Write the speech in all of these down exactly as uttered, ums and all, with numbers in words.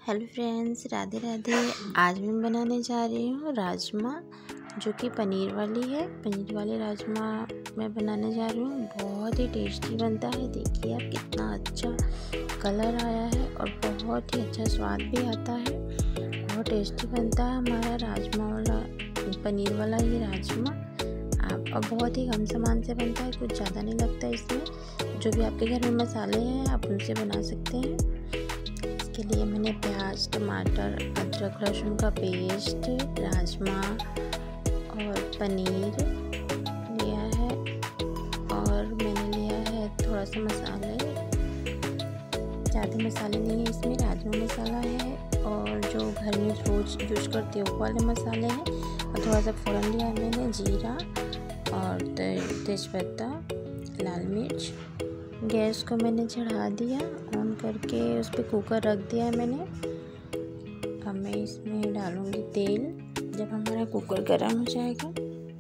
Hello friends, Radhe Radhe. आज मैं बनाने जा रही हूँ राजमा, जो कि पनीर वाली है। पनीर वाले राजमा मैं बनाने जा रही हूँ। बहुत ही टेस्टी बनता है। देखिए आप, कितना अच्छा कलर आया है और बहुत ही अच्छा स्वाद भी आता है। बहुत टेस्टी बनता है हमारा राजमा वाला, पनीर वाला ये राजमा। आप और बहुत ही कम सामान से बनता है, कुछ ज़्यादा नहीं लगता इसमें। जो भी आपके घर में मसाले हैं आप उनसे बना सकते हैं। के लिए मैंने प्याज, टमाटर, अदरक लहसुन का पेस्ट, राजमा और पनीर लिया है। और मैंने लिया है थोड़ा सा मसाले, ज़्यादा मसाले नहीं है इसमें। राजमा मसाला है और जो घर में रोज यूज करते हो वो वाले मसाले हैं। और थोड़ा सा फ़ौरन लिया है मैंने, जीरा और तेज़पत्ता, लाल मिर्च। गैस को मैंने चढ़ा दिया, ऑन करके उस पर कुकर रख दिया है मैंने। अब मैं इसमें डालूंगी तेल। जब हमारा कुकर गर्म हो जाएगा,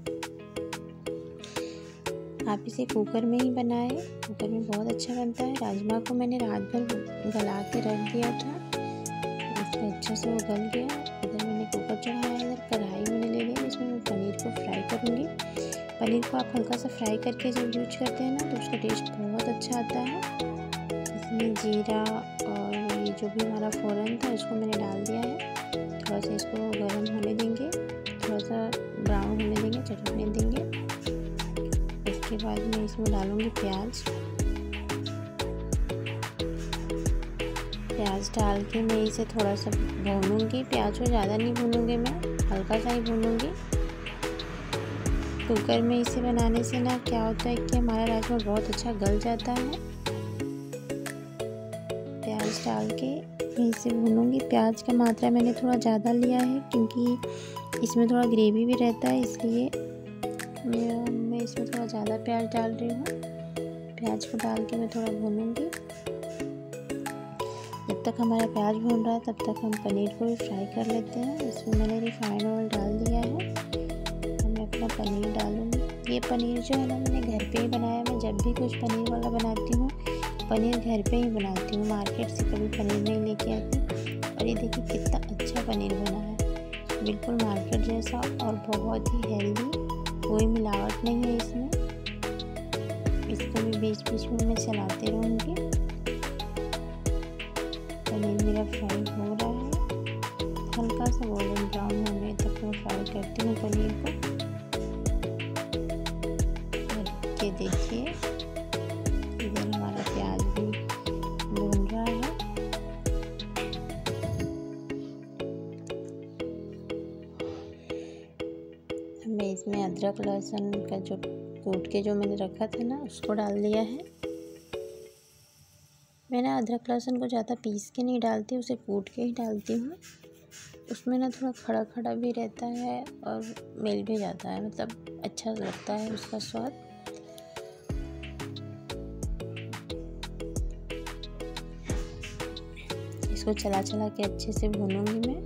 आप इसे कुकर में ही बनाएं, कुकर में बहुत अच्छा बनता है। राजमा को मैंने रात भर गला के रख दिया था, उसमें अच्छा से वो गल गया। इधर मैंने कुकर चढ़ाया, इधर कढ़ाई मैंने ले लिया, इसमें मैं पनीर को फ्राई करूँगी। पनीर को आप हल्का सा फ्राई करके जब यूज करते हैं ना, तो उसका टेस्ट बहुत अच्छा आता है। इसमें जीरा और ये जो भी हमारा फ़ौरन था इसको मैंने डाल दिया है। थोड़ा सा इसको गर्म होने देंगे, थोड़ा सा ब्राउन होने देंगे, चटकने देंगे। इसके बाद मैं इसमें डालूँगी प्याज। प्याज डाल के मैं इसे थोड़ा सा भूनूँगी। प्याज को ज़्यादा नहीं भूनूँगी मैं, हल्का सा ही भूनूँगी। कुकर में इसे बनाने से ना क्या होता है कि हमारा राजमा बहुत अच्छा गल जाता है। प्याज डाल के मैं इसे भूनूंगी। प्याज का मात्रा मैंने थोड़ा ज़्यादा लिया है, क्योंकि इसमें थोड़ा ग्रेवी भी रहता है, इसलिए मैं मैं इसमें थोड़ा ज़्यादा प्याज डाल रही हूँ। प्याज को डाल के मैं थोड़ा भूनूंगी। जब तक हमारा प्याज भून रहा है तब तक हम पनीर को भी फ्राई कर लेते हैं। इसमें मैंने रिफाइंड ऑयल डाल दिया है। अपना पनीर डालूंगी। ये पनीर जो है ना, मैंने घर पे ही बनाया। मैं जब भी कुछ पनीर वाला बनाती हूँ, पनीर घर पे ही बनाती हूँ, मार्केट से कभी पनीर नहीं लेके आती। और ये देखिए कितना अच्छा पनीर बना है, बिल्कुल मार्केट जैसा और बहुत ही हेल्दी। कोई मिलावट नहीं है इसमें। इसको भी बीच बीच में मैं चलाते रहूँगी। पनीर मेरा फ्राई हो रहा है, हल्का सा गोल्डन ब्राउन होने तक मैं फ्राई करती हूँ पनीर को। ये देखिए, इधर हमारा प्याज भी भून रहा है। मैं इसमें अदरक लहसुन का जो कूट के जो मैंने रखा था ना, उसको डाल दिया है। मैंने अदरक लहसुन को ज़्यादा पीस के नहीं डालती, उसे कूट के ही डालती हूँ। उसमें ना थोड़ा खड़ा खड़ा भी रहता है और मिल भी जाता है, मतलब अच्छा लगता है उसका स्वाद। इसको चला चला के अच्छे से भूनूंगी मैं।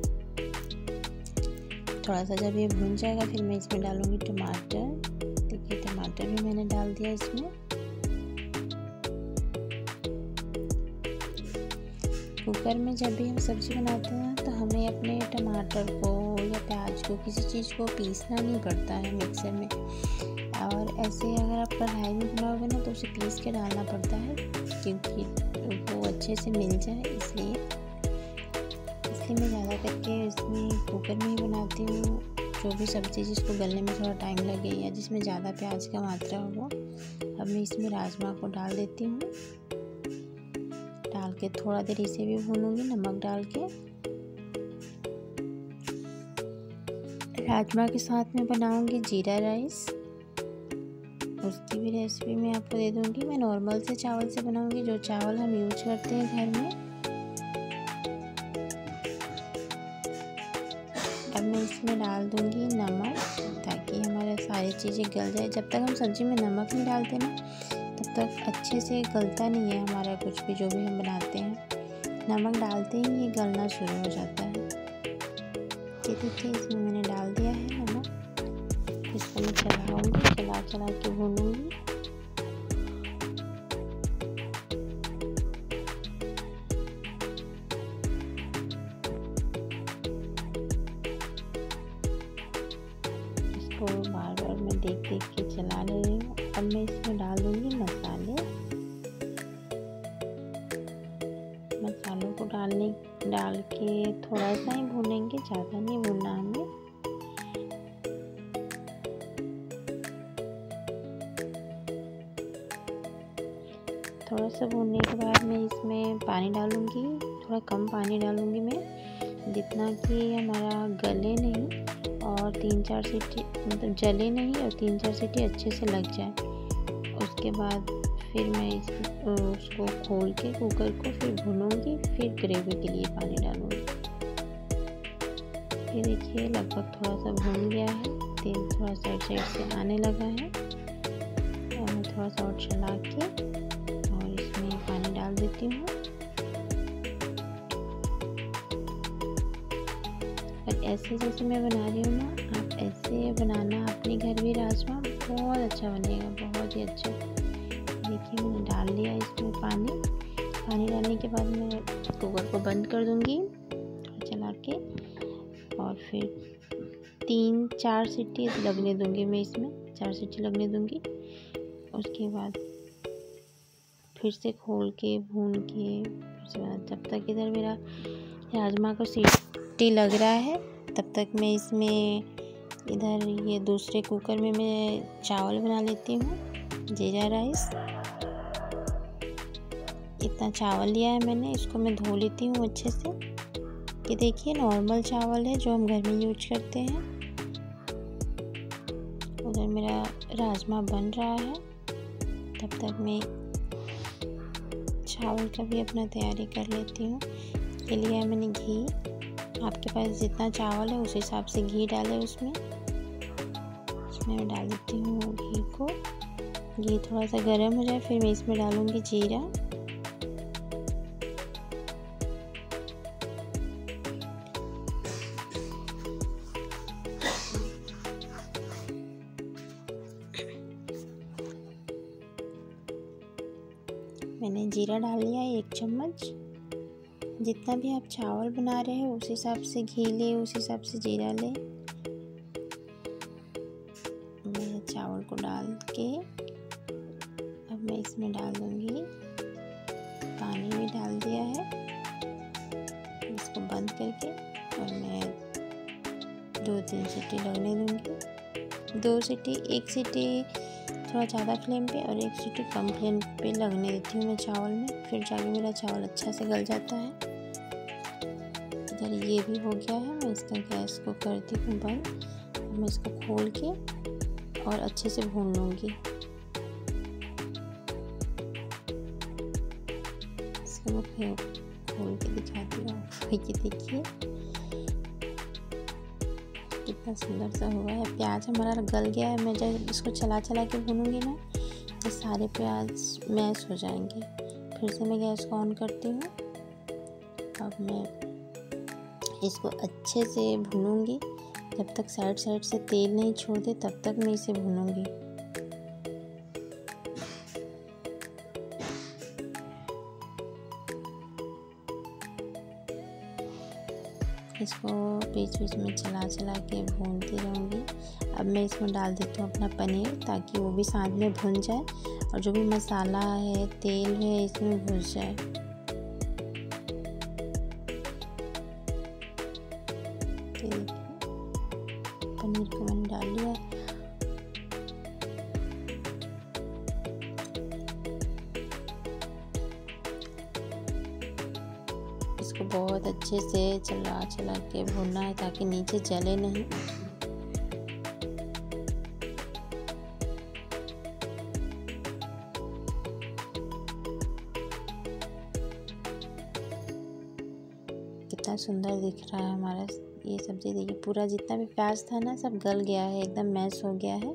थोड़ा सा जब ये भून जाएगा, फिर मैं इसमें डालूंगी टमाटर। देखिए टमाटर भी मैंने डाल दिया इसमें। कुकर में जब भी हम सब्ज़ी बनाते हैं तो हमें अपने टमाटर को या प्याज को, किसी चीज़ को पीसना नहीं पड़ता है मिक्सर में। और ऐसे अगर आप कढ़ाई में बनाओगे ना, तो उसे पीस के डालना पड़ता है, क्योंकि वो अच्छे से मिल जाए। इसलिए इसलिए मैं ज़्यादा करके इसमें कुकर में ही बनाती हूँ। जो भी सब्ज़ी जिसको गलने में थोड़ा टाइम लगे या जिसमें ज़्यादा प्याज का मात्रा हो। अब मैं इसमें राजमा को डाल देती हूँ। डाल के थोड़ा देर इसे भी भूनूंगी, नमक डाल के। राजमा के साथ में बनाऊंगी जीरा राइस, उसकी भी रेसिपी मैं आपको दे दूंगी। मैं नॉर्मल से चावल से बनाऊंगी, जो चावल हम यूज करते हैं घर में। अब मैं इसमें डाल दूंगी नमक, ताकि हमारे सारी चीज़ें गल जाए। जब तक हम सब्जी में नमक नहीं डालते ना, तब तक अच्छे से गलता नहीं है हमारा कुछ भी, जो भी हम बनाते हैं। नमक डालते ही ये गलना शुरू हो जाता है। ये देखिए, इसमें मैंने डाल दिया है नमक। इसको मैं चलाऊंगी, चला चला के भूनूंगी। को बार बार मैं देख देख के चला ले रही हूँ। अब मैं इसमें डाल दूँगी मसाले। मसालों को डालने डाल के थोड़ा सा ही भूनेंगे, ज़्यादा नहीं भूनना हमें। थोड़ा सा भूनने के बाद मैं इसमें पानी डालूँगी, थोड़ा कम पानी डालूँगी मैं, जितना कि हमारा गले नहीं और तीन चार सीटी मतलब जले नहीं और तीन चार सीटी अच्छे से लग जाए। उसके बाद फिर मैं इस उसको खोल के कुकर को फिर भूनूंगी, फिर ग्रेवी के लिए पानी डालूंगी। ये देखिए लगभग थोड़ा सा भून गया है, तेल थोड़ा साइड साइड से आने लगा है। और मैं थोड़ा सा और चला के और इसमें पानी डाल देती हूँ। और ऐसे जैसे मैं बना रही हूँ ना, आप ऐसे बनाना अपने घर भी राजमा, बहुत अच्छा बनेगा, बहुत ही अच्छा। देखिए मैंने डाल लिया इसमें पानी। पानी डालने के बाद मैं कुकर को बंद कर दूँगी चला के, और फिर तीन चार सीटी लगने दूँगी मैं इसमें, चार सीटी लगने दूँगी। उसके बाद फिर से खोल के भून के फिर से, जब तक इधर मेरा राजमा को सीटी लग रहा है तब तक मैं इसमें इधर ये दूसरे कुकर में मैं चावल बना लेती हूँ, जीरा राइस। इतना चावल लिया है मैंने, इसको मैं धो लेती हूँ अच्छे से। ये देखिए नॉर्मल चावल है जो हम घर में यूज करते हैं। उधर मेरा राजमा बन रहा है, तब तक मैं चावल का भी अपना तैयारी कर लेती हूँ। ये लिया है मैंने घी, आपके पास जितना चावल है उस हिसाब से घी डालें उसमें। इसमें मैं डाल देती हूँ घी को। घी थोड़ा सा गर्म हो जाए फिर मैं इसमें डालूँगी जीरा। मैंने जीरा डाल लिया एक चम्मच। जितना भी आप चावल बना रहे हो उस हिसाब से घी ले, उस हिसाब से जीरा ले। मैं चावल को डाल के अब मैं इसमें डाल दूँगी, पानी भी डाल दिया है। इसको बंद करके और मैं दो तीन सीटी लगने दूँगी। दो सीटी, एक सीटी थोड़ा ज़्यादा फ्लेम पे और एक सीटी कम फ्लेम पे लगने देती हूँ मैं चावल में, फिर जाके मेरा चावल अच्छा से गल जाता है। इधर ये भी हो गया है, मैं इसका गैस को करती हूँ बंद। मैं इसको खोल के और अच्छे से भून लूँगी। इसको मैं खोल के दिखाती हूँ। ये देखिए कितना सुंदर सा हुआ है। प्याज हमारा गल गया है। मैं जब इसको चला चला के भूनूंगी ना, ये सारे प्याज मैश हो जाएंगे। फिर से मैं गैस को ऑन करती हूँ। अब मैं इसको अच्छे से भूनूंगी, जब तक साइड साइड से तेल नहीं छोड़ दे तब तक मैं इसे भूनूंगी। इसको बीच बीच में चला चला के भूनती रहूँगी। अब मैं इसमें डाल देती हूँ अपना पनीर, ताकि वो भी साथ में भुन जाए और जो भी मसाला है, तेल है, इसमें घुस जाए। पनीर को मैंने डाल लिया। इसको बहुत अच्छे से चला चला के भूनना है ताकि नीचे जले नहीं। कितना सुंदर दिख रहा है हमारा ये सब्जी। देखिए पूरा जितना भी प्याज था ना सब गल गया है, एकदम मैश हो गया है।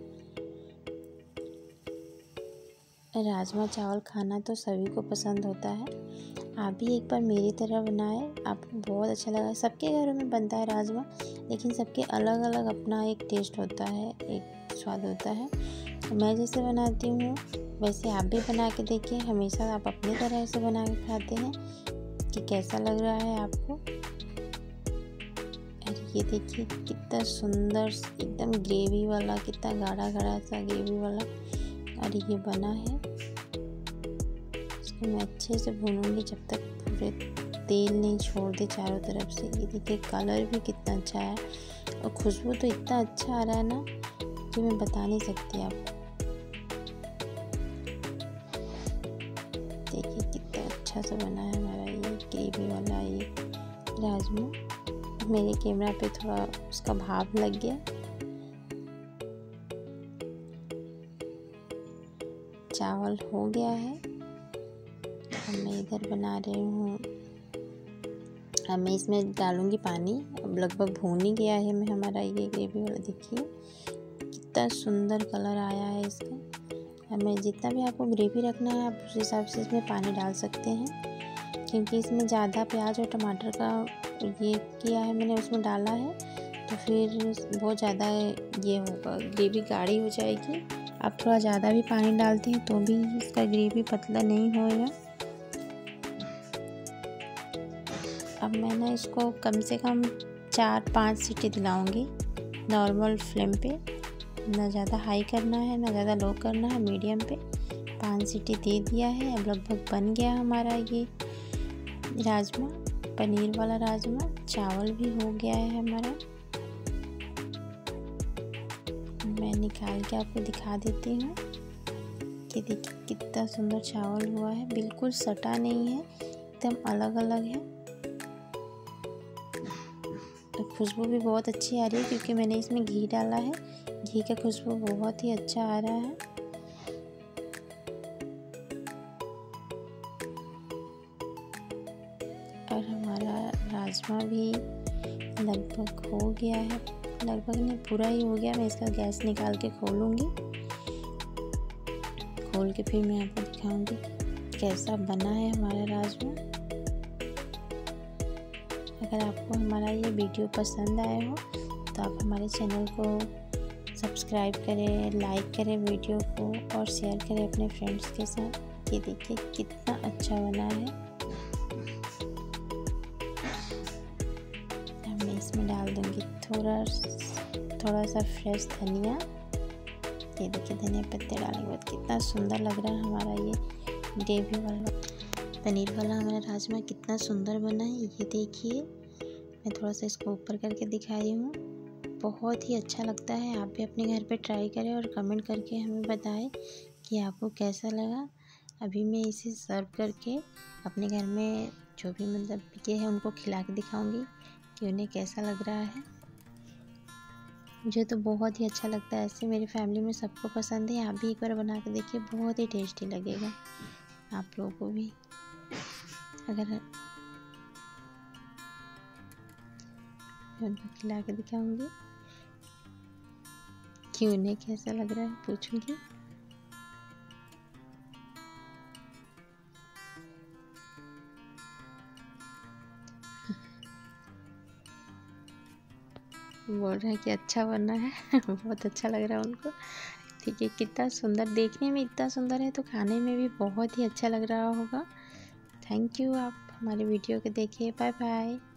राजमा चावल खाना तो सभी को पसंद होता है। आप भी एक बार मेरी तरह बनाएं, आपको बहुत अच्छा लगा। सबके घरों में बनता है राजमा, लेकिन सबके अलग अलग अपना एक टेस्ट होता है, एक स्वाद होता है। मैं जैसे बनाती हूँ वैसे आप भी बना के देखिए। हमेशा आप अपनी तरह से बना के खाते हैं कि कैसा लग रहा है आपको। और ये देखिए कितना सुंदर एकदम ग्रेवी वाला, कितना गाढ़ा गाढ़ा सा ग्रेवी वाला और ये बना है। इसको मैं अच्छे से भूनूंगी जब तक पूरे तेल नहीं छोड़ दे चारों तरफ से। ये देखिए कलर भी कितना अच्छा है और खुशबू तो इतना अच्छा आ रहा है ना कि मैं बता नहीं सकती आपको। देखिए कितना अच्छा सा बना है हमारा ये ग्रेवी वाला ये राजमा। मेरे कैमरा पे थोड़ा उसका भाप लग गया। चावल हो गया है। अब मैं इधर बना रही हूँ, अब मैं इसमें डालूँगी पानी। अब लगभग भून ही गया है मैं हमारा ये ग्रेवी वाला। देखिए कितना सुंदर कलर आया है इसका। अब मैं जितना भी आपको ग्रेवी रखना है आप उस हिसाब से इसमें पानी डाल सकते हैं, क्योंकि इसमें ज़्यादा प्याज और टमाटर का ये किया है मैंने, उसमें डाला है तो फिर बहुत ज़्यादा ये होगा, ग्रेवी गाढ़ी हो जाएगी। आप थोड़ा ज़्यादा भी पानी डालते हैं तो भी इसका ग्रेवी पतला नहीं होएगा। अब मैं ना इसको कम से कम चार पाँच सीटी दिलाऊंगी नॉर्मल फ्लेम पे। ना ज़्यादा हाई करना है ना ज़्यादा लो करना है, मीडियम पे। पाँच सीटी दे दिया है। अब लगभग बन गया हमारा ये राजमा, पनीर वाला राजमा। चावल भी हो गया है हमारा। मैं निकाल के आपको दिखा देती हूँ कि देखिए कितना सुंदर चावल हुआ है, बिल्कुल सटा नहीं है, एकदम अलग अलग है। तो खुशबू भी बहुत अच्छी आ रही है क्योंकि मैंने इसमें घी डाला है। घी का खुशबू बहुत ही अच्छा आ रहा है। और हमारा राजमा भी लगभग हो गया है, लगभग नहीं पूरा ही हो गया। मैं इसका गैस निकाल के खोलूँगी, खोल के फिर मैं आपको दिखाऊंगी कैसा बना है हमारा राजमा। अगर आपको हमारा ये वीडियो पसंद आया हो तो आप हमारे चैनल को सब्सक्राइब करें, लाइक करें वीडियो को और शेयर करें अपने फ्रेंड्स के साथ। ये देखिए कितना अच्छा बना है। मैं इसमें डाल दूँगी थोड़ा थोड़ा सा फ्रेश धनिया। ये देखिए धनिया पत्ते डालने के बाद कितना सुंदर लग रहा है हमारा ये ग्रेवी वाला पनीर वाला हमारा राजमा, कितना सुंदर बना है। ये देखिए मैं थोड़ा सा इसको ऊपर करके दिखाई हूँ, बहुत ही अच्छा लगता है। आप भी अपने घर पे ट्राई करें और कमेंट करके हमें बताएं कि आपको कैसा लगा। अभी मैं इसे सर्व करके अपने घर में जो भी मतलब ये है उनको खिला के दिखाऊंगी कि उन्हें कैसा लग रहा है। मुझे तो बहुत ही अच्छा लगता है, ऐसे मेरी फैमिली में सबको पसंद है। आप भी एक बार बना के देखिए, बहुत ही टेस्टी लगेगा आप लोगों को भी। अगर मैं उनको खिला के दिखाऊंगी कि उन्हें कैसा लग रहा है, पूछूंगी। बोल रहे हैं कि अच्छा बना है बहुत अच्छा लग रहा है उनको। ठीक है, कितना सुंदर, देखने में इतना सुंदर है तो खाने में भी बहुत ही अच्छा लग रहा होगा। थैंक यू, आप हमारे वीडियो को देखिए। Bye bye.